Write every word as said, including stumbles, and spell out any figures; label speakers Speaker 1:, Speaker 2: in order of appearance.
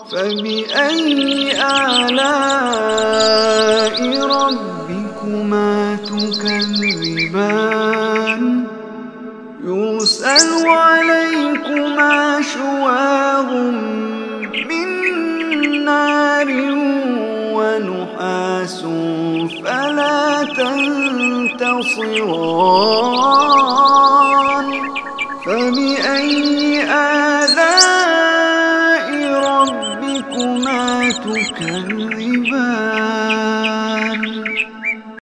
Speaker 1: فبأي آلاء ربكما تكذبان يرسل عليكما شواظ من نار ونحاس فلا تنتصران فبأي آلاء ربكما تكذبان